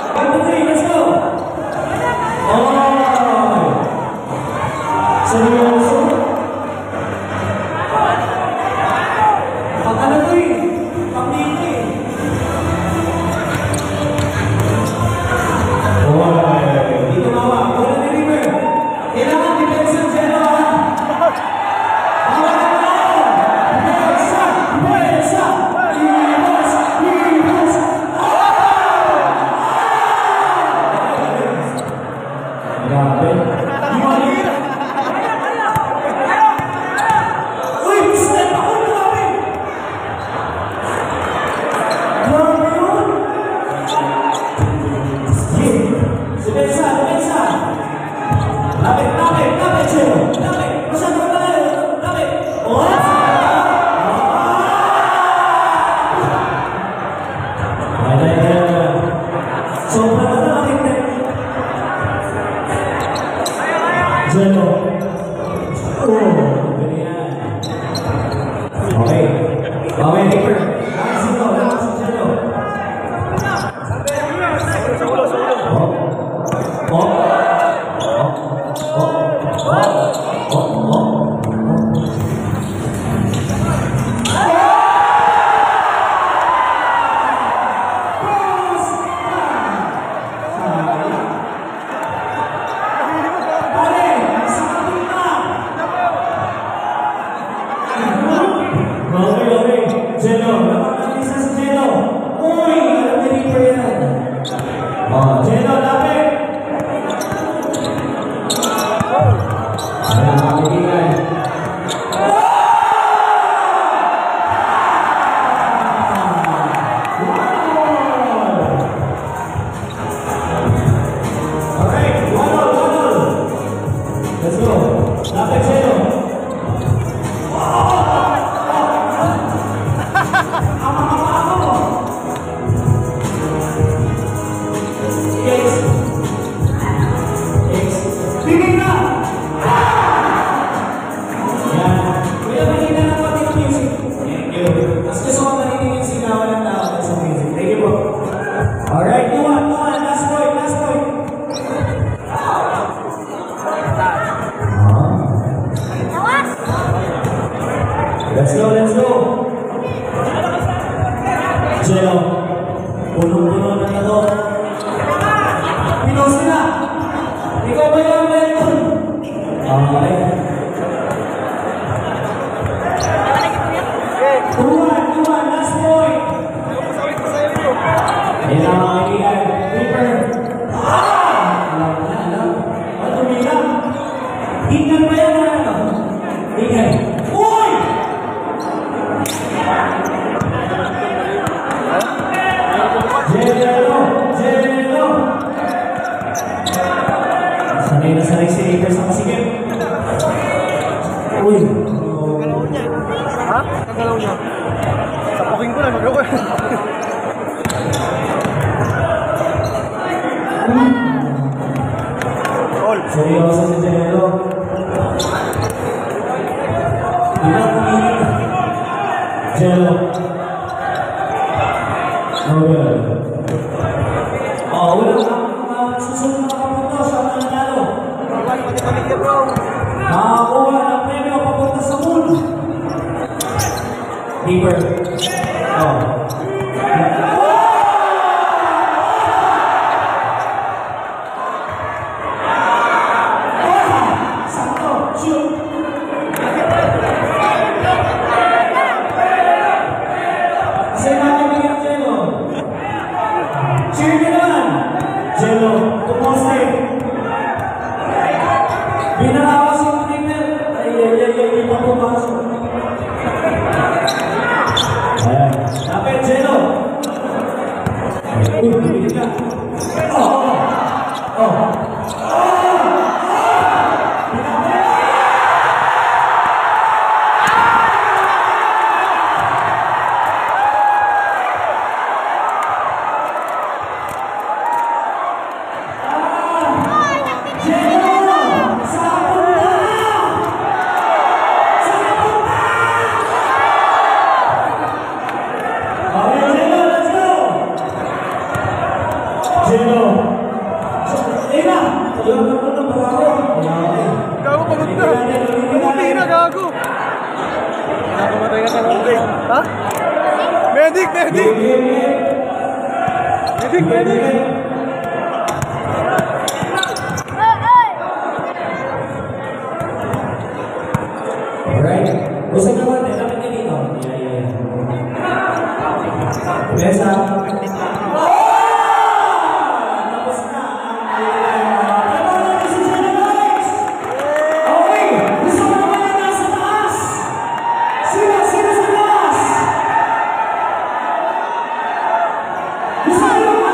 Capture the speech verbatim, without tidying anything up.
Let's go! Oh! Seryoso? Pag ano to eh? Pag dito eh. Oh, dito mawa. Wala na river. Kailangan depends ang zero ha. Wala na na. Depensa! Depensa! Libas! Libas! Grabe. Uy! Step ako! Grabe! Grabe yun! Depensa! Depensa! Lapit! Lapit! Lapit! Zero! Lapit! Masyado ka na! Lapit! Oh! Ay, ay, ay! Sobra na na lapit! Zero. Oh, ganyan. Okay. Okay, Hipper. Lakasin mo, lakasin Zero. Oh. Oh. Oh. Oh. Oh. Oh. Oh. Okay, okay. Zeno, napakang isa si Zeno. Uy, alam na Reaper yan. Oh, Zeno, lapit. Ayan, makikigan. Alright, one all, one all. Let's go. Lapit, Zeno. Alright, go on, go on, last point, last point. Let's go, let's go. Zero. Punong-puno na ito. Pinos na. Ikaw ba yung meron? Okay. Tuwan, tuwan, last point. Ayan ang mga kaibigan. Reaper. Ah! Alam na, alam. Ano, tumilang? Tingnan ba yan na ano? Tingnan. Uy! Jello! Jello! Sanay na sanay si Reaper sa kasigip. Uy! Kagalaw niya. Ha? Kagalaw niya. Tapukin ko na, magalaw ko. All. Seryoso si Jello. Ilang minit. Jello. No good. Oh, wala kang susunod na kapunto sa nanalo. Nakakuha ng premyo papunta sa moon. Reaper. Oh. Jello, tumoste. Binarawa si Reaper. Ay, ay, ay, ay, ay, papumasok. Ayan. Lapit, Jello. Uy, bibilit ka. Oh! Oh! Jello. Ayun na! Ayun na po ng bago. Gago, pagod na. Kamuti na, gago. Nakamatay ka sa lobby. Ha? Medic, medic! Medic, medic! Alright. Gusto naman, eh, kapit niya dito. Besa. Gusto ko